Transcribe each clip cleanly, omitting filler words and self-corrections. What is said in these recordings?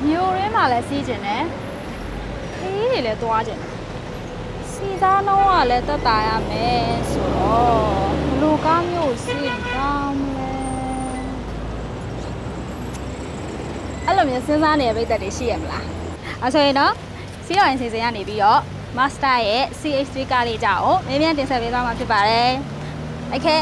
မျိုးရင်းမှာလည်းစီးကျင်တယ်ခေးတွေလည်းသွားကျင်တယ်စီသားနှုံးကလည်းတက်တာရမယ်ဆိုတော့ဘလို့ကားမျိုးစီးကောင်းလဲအဲ့လိုမျိုးစဉ်းစားနေတဲ့ပိတ်သက်တွေရှိရမလားအဲ့ဆိုရင်တော့စီးတော်ရင်စီစဉ်ရနေပြီးတော့ Master ရဲ့ CH3 ကားလေးကြောင့်မင်းမြန်တင်ဆက်ပေးသွားမှာဖြစ်ပါတယ်โอเค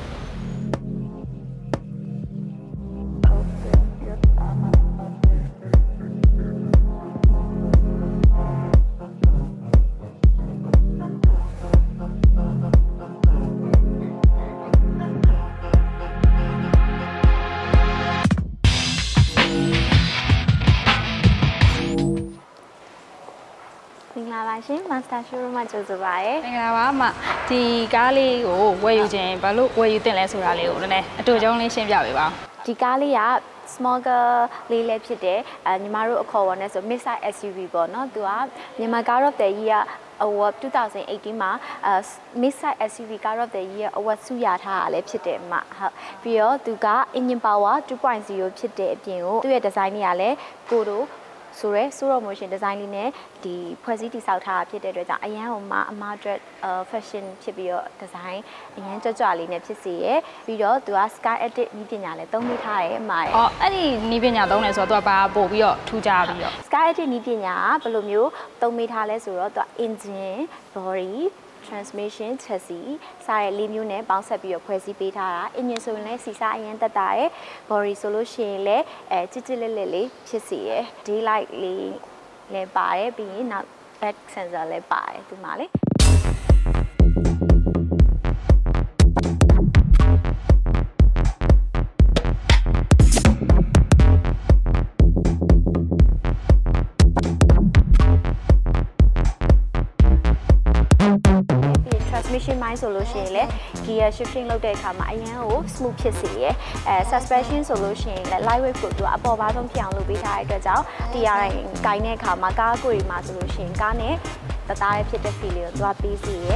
ရှင် Master Showroom မှာကြိုဆိုပါရစေ။မင်္ဂလာပါအမ။ဒီကားလေးကိုဝယ်ယူခြင်းဘာလို့ဝယ်ယူတင်လဲဆိုတာလေးကိုလည်းအတူတူလေးရှင်းပြပေးပါဦး။ဒီကားလေးက small car လေးလည်းဖြစ်တယ်။ညီမတို့အခေါ်အဝေါ်နဲ့ဆို mid-size SUV ပေါ့နော်။သူကမြန်မာ Car of the Year Award 2018မှာmid-size SUV Car of the Year Award ဆုရထားတာလည်းဖြစ်တယ်အမ။ဟုတ်။ပြီးတော့သူက engine power 2.0 ဖြစ်တဲ့အပြင်ကိုသူ့ရဲ့ design တွေကလည်းကိုတို့ဆိုရဲဆိုတော့ motion design လေးနဲ့ဒီဖွဲ့စည်းတည်ဆောက်ထားတာဖြစ်တဲ့အတွက်ကြောင့်အရန်ဟိုမှာအမအတွက် fashion ဖြစ်ပြီးတော့ design အရန်ကြွကြွလေးနဲ့ဖြစ်စေရပြီးတော့သူက sky edit နည်းပညာလည်းသုံးပေးထားတယ်အမရဲ့။အော်အဲ့ဒီနည်းပညာသုံးတယ်ဆိုတော့သူကဘာပို့ပြီးတော့ထူးခြားပြီးတော့ sky edit နည်းပညာကဘယ်လိုမျိုးသုံးပေးထားလဲဆိုတော့သူက engine body transmission chassis စတဲ့လေးမျိုးနဲ့ပေါင်းဆက်ပြီးတော့ဖွဲ့စည်းပေးထားတာ engine ဆိုရင်လည်းစီစားအရင်တက်တာရယ် body ဆိုလို့ရှိရင်လည်းကြစ်ကြစ်လက်လက်လေးဖြစ်စီရယ် daylight လေးလည်းပါတယ်ပြီးရင်နောက် back sensor လည်းပါတယ်ဒီမှာလေmission မိုင်းဆိုလို့ရှိရင်လည်း gear shifting လုပ်တဲ့အခါမှာအရင်ကို smooth ဖြစ်စေရယ်suspension ဆိုလို့ရှိရင်လည်း lightweight ကိုသူကအပေါ်ပါဆုံးဖြစ်အောင်လုပ်ပေးထားတဲ့အတွက်ကြောင့်တရားရင်ကိုင်းတဲ့အခါမှာကားကိုယ်မှာဆိုလို့ရှိရင်ကားနဲ့တသားရဲ့ဖြစ်တဲ့ feel လေးကိုသူကပေးစီရယ်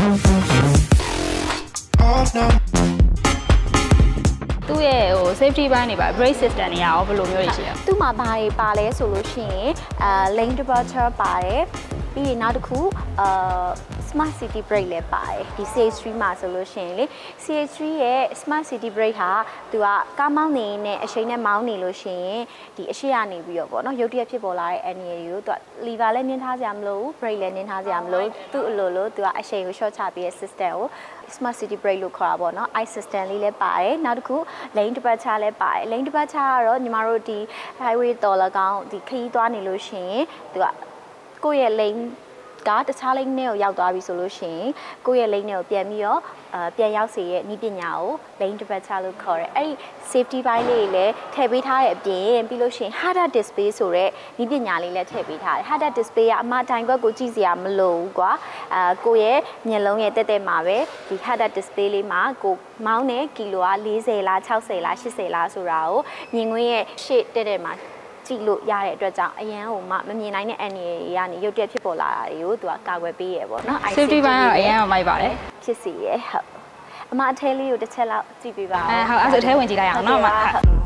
သူ့ရဲ့ဟို safety ဘိုင်းတွေပါ brake system တွေရောဘယ်လိုမျိုးတွေရှိလဲသူ့မှာဘာတွေပါလဲဆိုလို့ရှိရင်lane departure ပါတယ်ပြီးရင်နောက်တစ်ခု Smart City Brake လည်းပါတယ်ဒီ CH3 မှာဆိုလို့ရှိရင်လေ CH3 ရဲ့ Smart City Brake ဟာသူကကားမောင်းနေနဲ့အရှိန်နဲ့မောင်းနေလို့ရှိရင်ဒီအရှိကနေပြီးတော့ပေါ့နော်ရုတ်တရက်ဖြစ်ပေါ်လာတဲ့ angle ကိုသူက lever လည်းနင်းထားစရာမလိုဘူး brake လည်းနင်းထားစရာမလိုသူ့အလိုလိုသူကအရှိန်ကို short ချပေးတဲ့ system ကို Smart City Brake လို့ခေါ်တာပေါ့နော် i system လေးလည်းပါတယ်နောက်တစ်ခု lane departure လည်းပါတယ် lane departure ကတော့ညီမတို့ဒီ highway တော်လကောင်းဒီခရီးသွားနေလို့ရှိရင်သူကကိုယ့်ရဲ့ laneကတခြား lane နဲ့ကိုရောက်သွားပြီဆိုလို့ရှိရင်ကိုယ့်ရဲ့ lane နဲ့ကိုပြန်ပြီးတော့ပြန်ရောက်စေရဲ့နည်းပညာကို lane departure လို့ခေါ်တယ်အဲ့ဒီ safety ဘိုင်းလေးလည်းထည့်ပေးထားတဲ့အပြင်ပြီးလို့ရှိရင် head-up display ဆိုတဲ့နည်းပညာလေးလည်းထည့်ပေးထားတယ် head-up display ကအမတိုင်ဘက်ကိုကြည့်စရာမလိုဘူးကွာကိုယ့်ရဲ့မျက်လုံးရဲ့တက်တက်မှာပဲဒီ head-up display လေးမှာကိုမောင်းတဲ့ကီလိုက40လား60လား80လားဆိုတာကိုမြင်ကွင်းရဲ့ရှေ့တက်တက်မှာကြည့်လို့ရတဲ့အတွက်ကြောင့်အရန်ဟိုမှမမြင်နိုင်တဲ့ angle တွေကနေရုတ်တရက်ဖြစ်ပေါ်လာတာတွေကိုသူကကာကွယ်ပေးရပေါ့နော် safety ဘိုင်းကတော့အရန်မိုက်ပါတယ်ဖြစ်စီရဟုတ်အမအထဲလေးကိုတစ်ချက်လောက်ကြည့်ပေးပါဦးဟုတ်အဲ့ဆိုအထဲဝင်ကြည့်လိုက်အောင်နော်အမ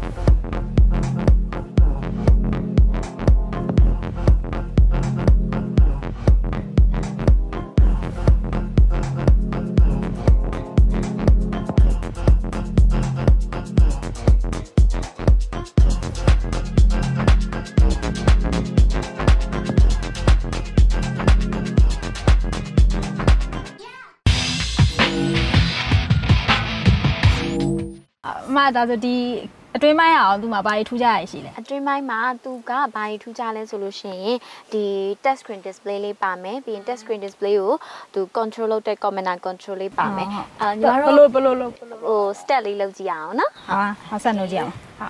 မဒါဆိုဒီအတွင်းပိုင်းအောင်သူမှာဘာတွေထူးခြားရရှိလဲအတွင်းပိုင်းမှာသူကဘာတွေထူးခြားလဲဆိုလို့ရှိရင်ဒီ touch screen display လေးပါမယ်ပြီးရင် touch screen display ကိုသူ control လုပ်တဲ့ commander control လေးပါမယ်ညီမတို့ဘလို့ဟို step လေးလုပ်ကြည့်ရအောင်နော်ဟာဆက်လုပ်ကြည့်အောင်ဟုတ်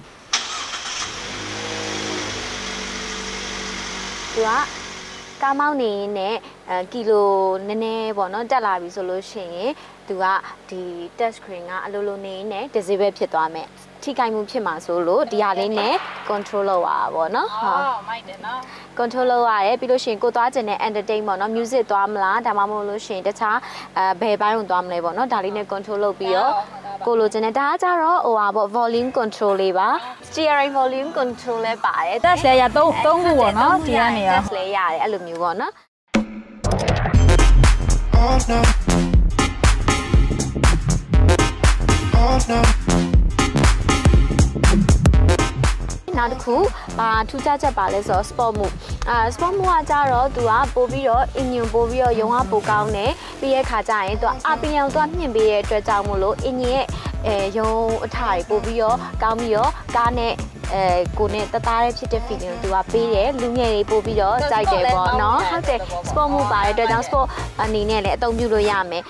သူကကားမောင်းနေနဲ့ကီလိုနည်းနည်းပေါ့နော်တက်လာပြီဆိုလို့ရှိရင်သူကဒီ touch screen ကအလိုလိုနေနဲ့ disable ဖြစ်သွားမယ်ထိခိုက်မှုဖြစ်မှာဆိုလို့ဒီဟာလေးနဲ့ control လုပ်ရတာပေါ့နော်ဟုတ်မိုက်တယ်နော် control လုပ်ရတယ်ပြီးလို့ရှိရင်ကိုသွားကျင်တဲ့ entertain ပေါ့နော် music သွားမလားဒါမှမဟုတ်လို့ရှိရင်တခြားဘယ်ပိုင်းကိုသွားမလဲပေါ့နော်ဒါလေးနဲ့ control လုပ်ပြီးတော့ကိုလိုချင်တဲ့ဒါကကြတော့ဟိုပါပေါ့ volume control လေးပါ steering volume control လည်းပါတယ်တက်လည်းရ3ခုပေါ့နော်ဒီကနေရောတက်လည်းရတယ်အဲ့လိုမျိုးပေါ့နော်နောက်တစ်ခုထူးခြားချက်ပါလဲဆိုတော့ sport mode sport mode ကကြတော့သူကပို့ပြီးတော့ engine ပို့ပြီးတော့ရုံးကပိုကောင်းတယ်ပြီးရဲ့ခါကျရင်သူက RPM သူကမြင့်ပေးရဲ့အတွက်ကြောင့်မို့လို့ engine ရဲ့ရုံးအထာတွေပို့ပြီးတော့ကောင်းပြီးတော့ကားနဲ့ကိုနဲ့တသားလေးဖြစ်တဲ့ feeling ကိုသူကပေးတယ်လူငယ်တွေပို့ပြီးတော့ကြိုက်တယ်ပေါ့နော်ဟုတ်တယ် sport mode ပါတဲ့အတွက်ကြောင့် sport အနေနဲ့လည်းအသုံးပြုလို့ရမယ်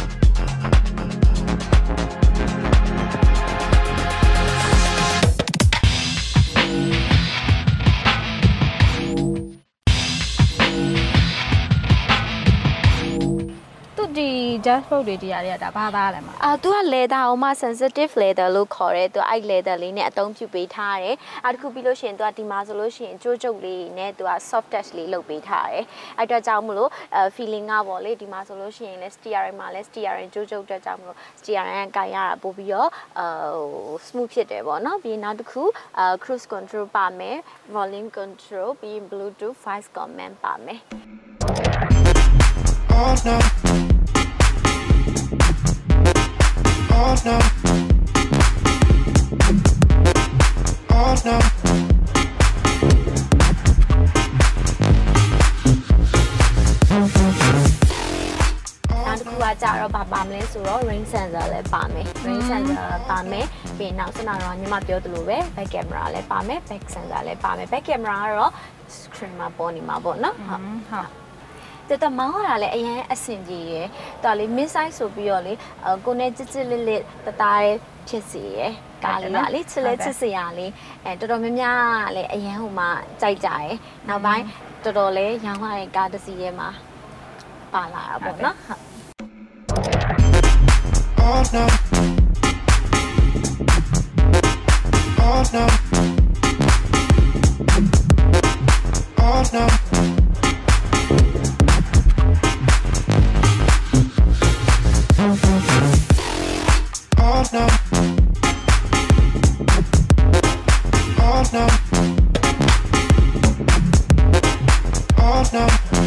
ဒီ dashboard တွေတရားတွေကဒါဘာသားလဲမှာသူက leather ဟိုမှာ sensitive leather လို့ခေါ်တယ်သူအဲ့ leather လေးနဲ့အသုံးပြုပေးထားတယ်အဲ့တခုပြီးလို့ရှိရင်သူကဒီမှာဆိုလို့ရှိရင်ကြိုးကြုတ်လေးနဲ့သူက soft touch လေးလုပ်ပေးထားတယ်အဲ့တော့ကြောင့်မလို့ feeling ကပေါ့လေဒီမှာဆိုလို့ရှိရင်လဲ steering မှာလဲ steering ကြိုးကြုတ်တဲ့ကြောင့်မလို့ steering ကင်ရတာပို့ပြီးတော့smooth ဖြစ်တယ်ပေါ့နော်ပြီးနောက်တစ်ခု cruise control ပါမယ် volume control ပြီး bluetooth voice command ပါမယ်ကြတော့ပါမလဲဆိုတော့ rain sensor လည်းပါမယ် rain sensor ပါမယ်ပြီးနောက်စတော့ညီမပြောသလိုပဲ back camera လည်းပါမယ် back sensor လည်းပါမယ် back camera ကတော့ screen မှာပေါ်နေမှာပေါ့နော်ဟုတ်တမောင်းရတာလည်းအရင်အဆင်ပြေရယ်တော်လေး mid size ဆိုပြီးတော့လေကိုနဲ့ချစ်ချစ်လေးလေးတသားလေးဖြစ်စီရယ်ကားလေးကလေချစ်လဲချစ်စရာလေးတော်တော်များများလည်းအရင်ဟိုမှာကြိုက်ကြရယ်နောက်ပိုင်းတော်တော်လေးရောင်းရတဲ့ကားတစ်စီးထဲမှာပါလာတာပေါ့နော်ဟုတ်Oh no. Oh no. Oh no. Oh no. Oh no. Oh no.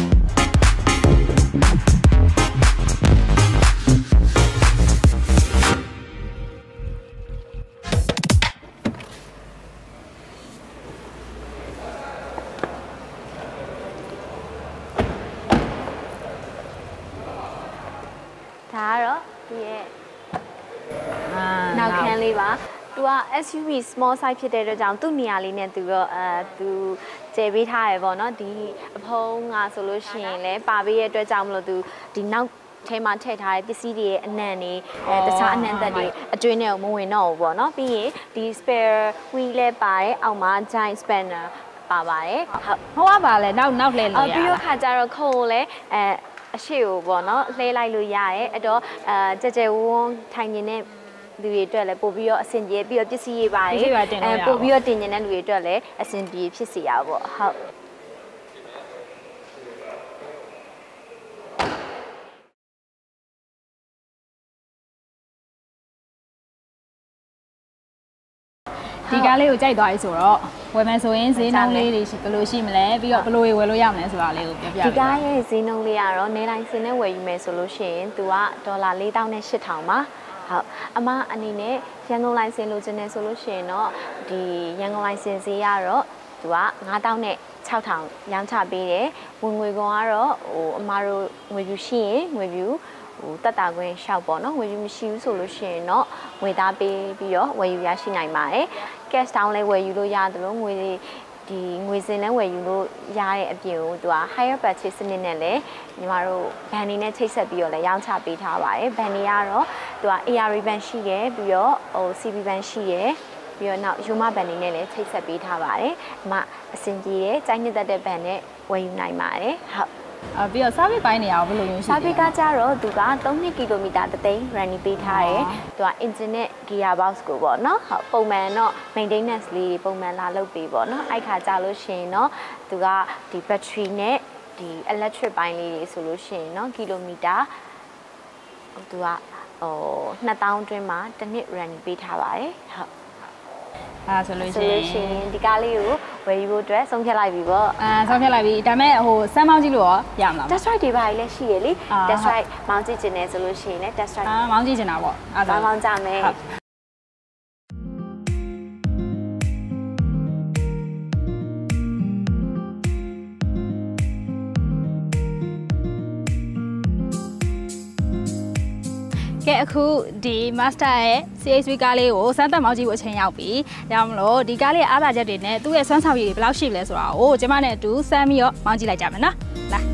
ဒါကတော့ဒီရဲ့နောက်ခန်းလေးပါသူက SUV small size ဖြစ်တဲ့အတွက်ကြောင့်သူ့နေရာလေးနဲ့သူတော့သူကျယ်ပေးထားရပေါ့နော်ဒီအဖုံးကဆိုလို့ရှိရင်လည်းပါပေးရတဲ့အတွက်ကြောင့်မလို့သူဒီနောက်ထဲမှာထည့်ထားတဲ့ပစ္စည်းတွေရဲ့အနံ့တွေတခြားအနံ့သက်တွေအတွင်းထဲကိုမဝင်တော့ဘူးပေါ့နော်ပြီးရင်ဒီ spare wheel လည်းပါတယ်အောက်မှာ giant spanner ပါပါတယ်ဟုတ်ဟောပါလဲနောက်လဲလို့ရပြီးတော့ခါကြတော့ခုံကိုလည်းအရှိကိုပေါ့နော်လှဲလိုက်လို့ရတယ်အဲ့တော့ကြကြဝန်းထိုင်နေတဲ့လူတွေအတွက်လည်းပို့ပြီးတော့အဆင်ပြေပြီးတော့ပစ္စည်းရေးပါတယ်ပို့ပြီးတော့တင်နေတဲ့လူတွေအတွက်လည်းအဆင်ပြေဖြစ်စေရပါပေါ့ဟုတ်ဒီကားလေးကိုကြိုက်သွားပြီဆိုတော့ဝယ်မယ်ဆိုရင်ဈေးနှုန်းလေးတွေဘယ်လိုရှိမလဲပြီးတော့ဘယ်လိုဝယ်လို့ရမလဲဆိုတာလေးကိုပြောပြပါဒီကားရဲ့ဈေးနှုန်းလေးကတော့နေတိုင်းစင်နဲ့ဝယ်ယူမယ်ဆိုလို့ရှိရင်သူကဒေါ်လာ4,800ပါဟုတ်အမအနေနဲ့ရန်ကုန်လိုင်စင်လိုချင်တယ်ဆိုလို့ရှိရင်တော့ဒီရန်ကုန်လိုင်စင်ဈေးကတော့သူက9,600ရောင်းချပေးတယ်ဝင်ငွေကောင်ကတော့အမတို့ငွေပြူရှိရင်ငွေပြူတက်တာခွင့်ရှောက်ပေါ့နော်ငွေပြူမရှိဘူးဆိုလို့ရှိရင်တော့ငွေသားပေးပြီးတော့ဝယ်ယူရရှိနိုင်ပါတယ် cash down လည်းဝယ်ယူလို့ရတယ်လို့ငွေဒီငွေစင်လည်းဝယ်ယူလို့ရတဲ့အပြင်ကိုသူက higher purchase စနစ်နဲ့လည်းညီမတို့ဘန်နေနဲ့ချိတ်ဆက်ပြီးတော့လည်းရောင်းချပေးထားပါတယ်ဘန်နေကတော့သူက ARI ဘန်ရှိတယ်ပြီးတော့CB ဘန်ရှိတယ်ပြီးတော့နောက်ယူမဘန်နေနဲ့လည်းချိတ်ဆက်ပေးထားပါတယ်အမအဆင်ပြေတယ်စိုင်းနှစ်သက်တဲ့ဘန်နဲ့ဝယ်ယူနိုင်ပါတယ်ဟုတ်ပြီးတော့ service ပိုင်းနေအောင်ဘယ်လိုမျိုးရှိလဲ service ကကြတော့သူက3 ကီလိုမီတာတသိန်း running ပေးထားတယ်သူက engine နဲ့ gear box ကိုပေါ့နော်ဟုတ်ပုံမှန်တော့ maintenance လေးပုံမှန်လာလုပ်ပေးပေါ့နော်အဲ့ခါကြလို့ရှိရင်တော့သူကဒီ battery နဲ့ဒီ electric ပိုင်းလေးတွေဆိုလို့ရှိရင်เนาะကီလိုမီတာသူက 2000တွင်းမှာတစ်နှစ် run ပေးထားပါတယ်ဟုတ်ဆိုလို့ရှိရင်ဒီကားလေးကိုဝယ်ယူဖို့အတွက်ဆုံးဖြတ်လိုက်ပြီပေါ့ဆုံးဖြတ်လိုက်ပြီဒါမဲ့ဟိုစမ်းမောင်းကြည့်လို့ရောရမလား test drive တွေပါလည်းရှိရလေ test drive မောင်းကြည့်ခြင်းနဲ့ဆိုလို့ရှိရင်လည်း test drive မောင်းကြည့်ခြင်းတာပေါ့မောင်းကြမယ်ကဲအခုဒီ master ရဲ့ CHV ကားလေးကိုစမ်းသပ်မောင်းကြည့်ဖို့အချိန်ရောက်ပြီ။ဒါကြောင့်မလို့ဒီကားလေးရဲ့အားသာချက်တွေနဲ့သူ့ရဲ့စွမ်းဆောင်ရည်တွေဘယ်လောက်ရှိလဲဆိုတာကိုကျမနဲ့အတူစမ်းပြီးတော့မောင်းကြည့်လိုက်ကြမယ်နော်။လာ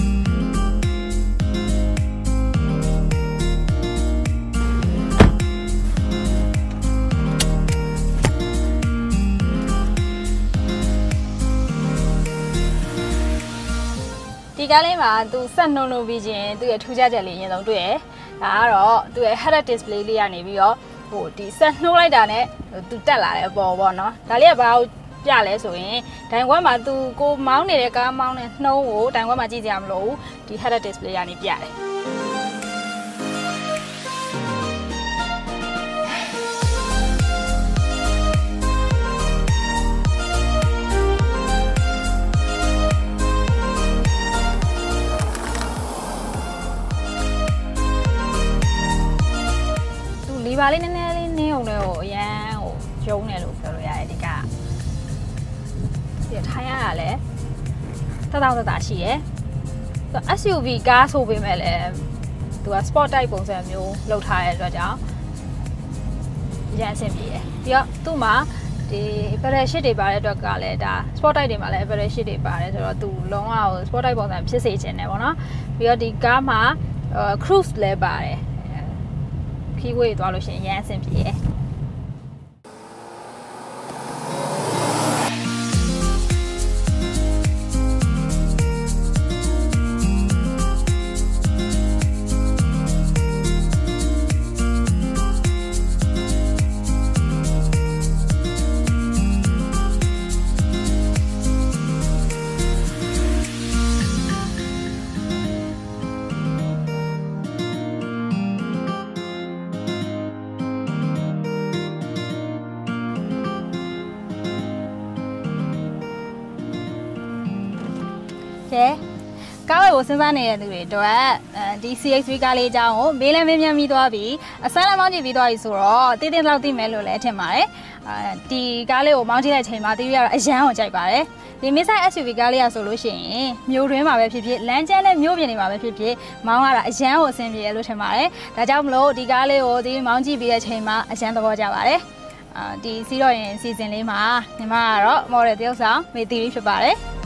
ဒီကားလေးမှာသူဆက်နှုံလို့ပြီးချင်းသူ့ရဲ့ထူးခြားချက်လေးအရင်ဆုံးတွေ့ရဒါကတော့သူ့ရဲ့ head up display လေးကနေပြီးတော့ဟိုဒီဆက်နှိုးလိုက်တာနဲ့သူတက်လာတဲ့အပေါ်ပေါ့နော်ဒါလေးကဘာလို့ပြလဲဆိုရင်ဒိုင်ခွက်မှာသူကိုမောင်းနေတဲ့ကားမောင်းတဲ့နှုံးကိုဒိုင်ခွက်မှာကြည့်ကြရမလို့ဒီ head up display ကနေပြတယ်ဒီပါလေးနည်းနည်းလေးနင်းအောင်လည်းဟိုအရန်ဟိုရုံးတယ်လို့ပြောလို့ရတယ်ဒီကဒီထိုင်ရတာလည်းတရှိရယ်သူ SUV ကားဆိုပေမဲ့လည်းသူက sport type ပုံစံမျိုးလုပ်ထားတဲ့အတွက်ကြောင့်အရန်အဆင်ပြေတယ်ပြီးတော့သူ့မှာဒီ pedal shift တွေပါတဲ့အတွက်ကလည်းဒါ sport type တွေမှာလည်း pedal shift တွေပါတယ်ဆိုတော့သူလုံးဝဟို sport type ပုံစံဖြစ်စေချင်တယ်ပေါ့နော်ပြီးတော့ဒီကားမှာcruise လည်းပါတယ်ခီးဝေးသွားလို့ရှိရင်ရမ်းအဆင်ပြေတယ်ကားဝယ်ကိုစဉ်းစားနေတဲ့သူတွေအတွက်ဒီ CHV ကားလေးအကြောင်းကိုမေးလမ်းမေးမြန်းပြီးသွားပြီးအစမ်းလည်းမောင်းကြည့်ပြီးသွားပြီဆိုတော့တည်တည်လောက်သိမယ်လို့လည်းထင်ပါတယ်ဒီကားလေးကိုမောင်းကြည့်တဲ့အချိန်မှာတီးရတော့အရန်ကိုကြိုက်ပါတယ်ဒီ Midsize SUV ကားလေးရဆိုလို့ရှိရင်မြို့တွင်းမှာပဲဖြစ်ဖြစ်လမ်းကျန်းနဲ့မြို့ပြင်တွေမှာပဲဖြစ်ဖြစ်မောင်းရတာအရန်ကိုအဆင်ပြေလို့ထင်ပါတယ်ဒါကြောင့်မလို့ဒီကားလေးကိုဒီမောင်းကြည့်ပြီးတဲ့အချိန်မှာအရန်သဘောကျပါတယ်ဒီစီးတော့ရင်စီစဉ်လေးမှာညီမကတော့ model တယောက်ဆောင်မေတီရီဖြစ်ပါတယ်